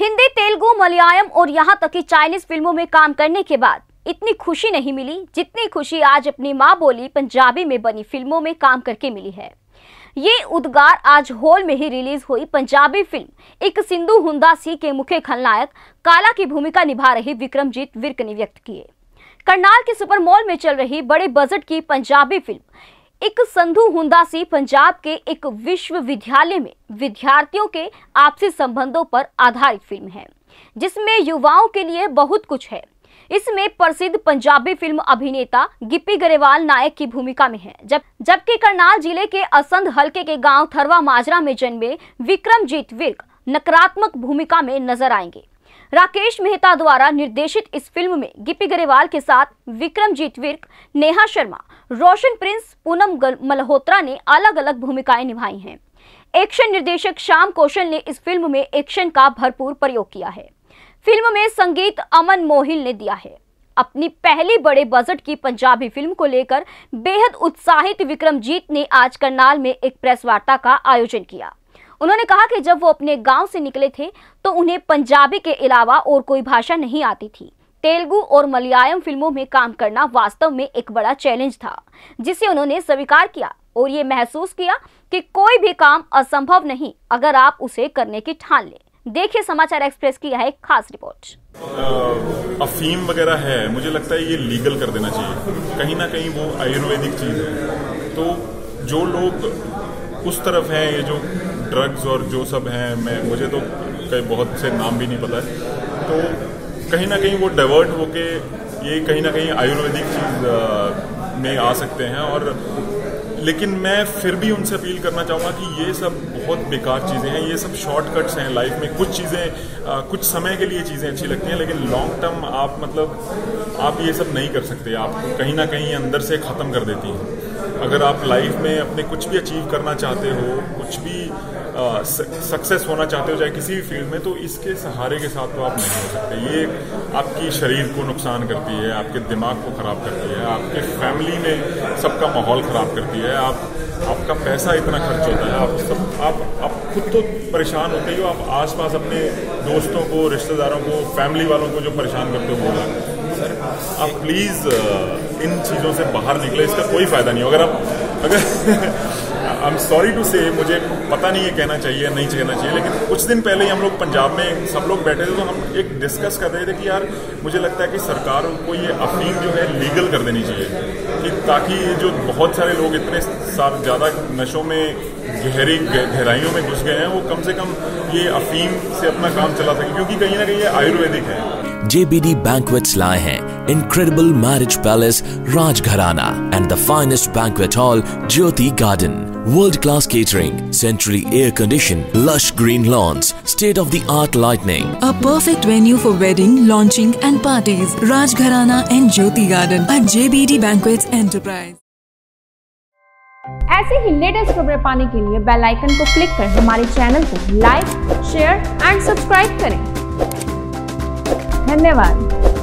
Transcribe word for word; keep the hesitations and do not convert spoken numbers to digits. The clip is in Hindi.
हिंदी, तेलुगु, मलयालम और यहाँ तक कि चाइनीज फिल्मों में काम करने के बाद इतनी खुशी नहीं मिली जितनी खुशी आज अपनी माँ बोली पंजाबी में बनी फिल्मों में काम करके मिली है। ये उद्गार आज हॉल में ही रिलीज हुई पंजाबी फिल्म एक सिंधु हुंदा सी के मुख्य खलनायक काला की भूमिका निभा रही विक्रमजीत विर्क ने व्यक्त किए। करनाल के सुपर मॉल में चल रही बड़े बजट की पंजाबी फिल्म एक सिंधु हुंदा सी पंजाब के एक विश्वविद्यालय में विद्यार्थियों के आपसी संबंधों पर आधारित फिल्म है, जिसमें युवाओं के लिए बहुत कुछ है। इसमें प्रसिद्ध पंजाबी फिल्म अभिनेता गिप्पी गरेवाल नायक की भूमिका में है, जब जबकि करनाल जिले के असंध हलके के गांव थरवा माजरा में जन्मे विक्रमजीत विर्क नकारात्मक भूमिका में नजर आएंगे। राकेश मेहता द्वारा निर्देशित इस फिल्म में गिप्पी गरेवाल के साथ विक्रमजीत विर्क, नेहा शर्मा, रोशन प्रिंस, पूनम मल्होत्रा ने अलग अलग भूमिकाएं निभाई हैं। एक्शन निर्देशक श्याम कौशल ने इस फिल्म में एक्शन का भरपूर प्रयोग किया है। फिल्म में संगीत अमन मोहिल ने दिया है। अपनी पहली बड़े बजट की पंजाबी फिल्म को लेकर बेहद उत्साहित विक्रमजीत ने आज करनाल में एक प्रेस वार्ता का आयोजन किया। उन्होंने कहा कि जब वो अपने गांव से निकले थे तो उन्हें पंजाबी के अलावा और कोई भाषा नहीं आती थी। तेलुगु और मलयालम फिल्मों में काम करना वास्तव में एक बड़ा चैलेंज था, जिसे उन्होंने स्वीकार किया और ये महसूस किया कि कोई भी काम असंभव नहीं अगर आप उसे करने की ठान लें। देखिए समाचार एक्सप्रेस की यह एक खास रिपोर्ट। अफीम वगैरह है, मुझे लगता है ये लीगल कर देना चाहिए। कहीं ना कहीं वो आयुर्वेदिक चीज है, तो जो लोग उस तरफ हैं, ये जो ड्रग्स और जो सब हैं, मैं मुझे तो कई बहुत से नाम भी नहीं पता है, तो कहीं ना कहीं वो डाइवर्ट होके ये कहीं ना कहीं आयुर्वेदिक चीज में आ सकते हैं। और लेकिन मैं फिर भी उनसे अपील करना चाहूँगा कि ये सब बहुत बेकार चीज़ें हैं, ये सब शॉर्टकट्स हैं लाइफ में। कुछ चीज़ें कुछ समय के लिए चीज़ें अच्छी लगती हैं, लेकिन लॉन्ग टर्म आप मतलब आप ये सब नहीं कर सकते। आप कहीं ना कहीं अंदर से ख़त्म कर देती हैं। अगर आप लाइफ में अपने कुछ भी अचीव करना चाहते हो, कुछ भी सक्सेस होना चाहते हो, चाहे किसी भी फील्ड में, तो इसके सहारे के साथ तो आप नहीं हो सकते। ये आपकी शरीर को नुकसान करती है, आपके दिमाग को ख़राब करती है, आपके फैमिली में सबका माहौल ख़राब करती है। आप आपका पैसा इतना खर्च होता है, आप सब आप आप खुद तो परेशान होते ही हो, आप आसपास अपने दोस्तों को, रिश्तेदारों को, फैमिली वालों को जो परेशान करते हो, वो सर आप प्लीज़ इन चीज़ों से बाहर निकले। इसका कोई फ़ायदा नहीं हो। अगर आप अगर आई एम सॉरी टू से, मुझे पता नहीं है कहना चाहिए नहीं कहना चाहिए, लेकिन कुछ दिन पहले ही हम लोग पंजाब में सब लोग बैठे थे, तो हम एक डिस्कस कर रहे थे कि यार मुझे लगता है कि सरकार को ये अफीम जो है लीगल कर देनी चाहिए, कि ताकि जो बहुत सारे लोग इतने ज़्यादा नशों में गहरी गहराइयों में घुस गए हैं, वो कम से कम ये अफीम से अपना काम चला सके, क्योंकि कहीं ना कहीं ये आयुर्वेदिक है। J B D Banquets लाए हैं Incredible Marriage Palace Rajgharana and the finest banquet hall Jyoti Garden. World-class catering, centrally air-conditioned, lush green lawns, state-of-the-art lighting. A perfect venue for wedding, launching and parties. Rajgharana and Jyoti Garden at J B D Banquets Enterprise. ऐसे ही लेटेस्ट खबरें पाने के लिए बेल आइकन को क्लिक कर हमारे चैनल को लाइक, शेयर एंड सब्सक्राइब करें। धन्यवाद।